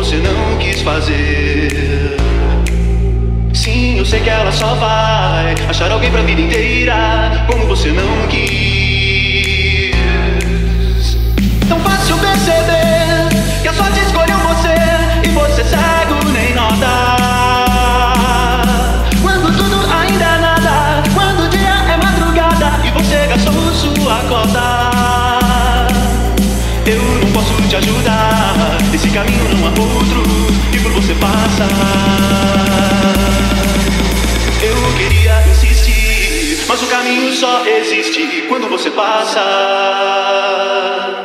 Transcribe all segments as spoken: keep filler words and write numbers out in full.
você não quis fazer. Sim, eu sei que ela só vai achar alguém pra vida inteira, como você não quis. Tão fácil perceber que a sorte escolheu você e você cego nem nota. Quando tudo ainda é nada, quando o dia é madrugada e você gastou sua cota. Eu não posso te ajudar, esse caminho não há outro e por você passa. Eu queria insistir, mas o caminho só existe quando você passa.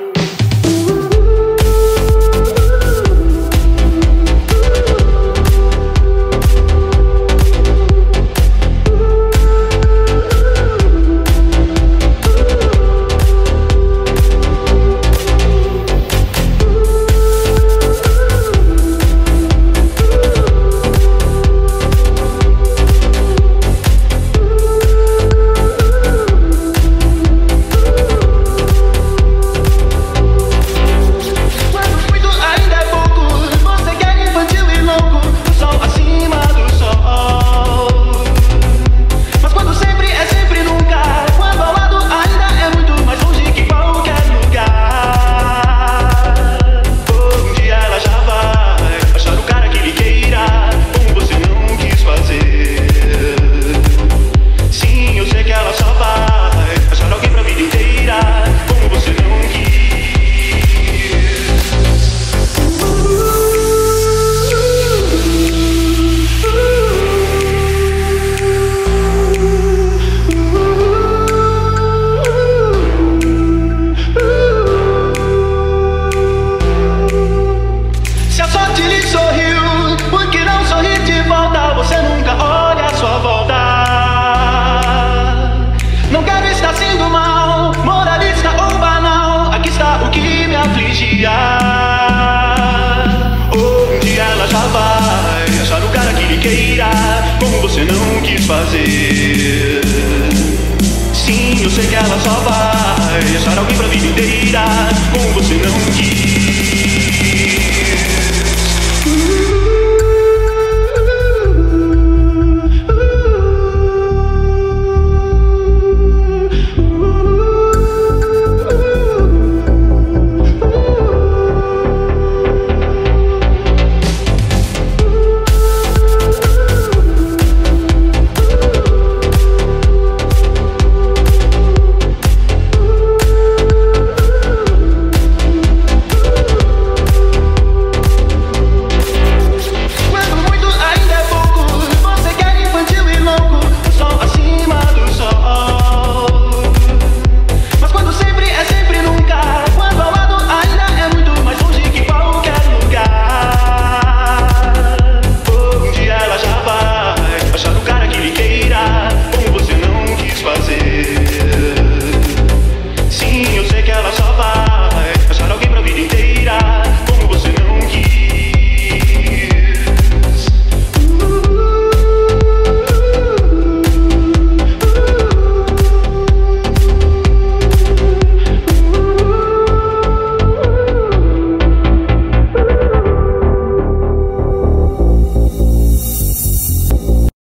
Como você não quis fazer. Sim, eu sei que ela só vai achar alguém pra vida inteira.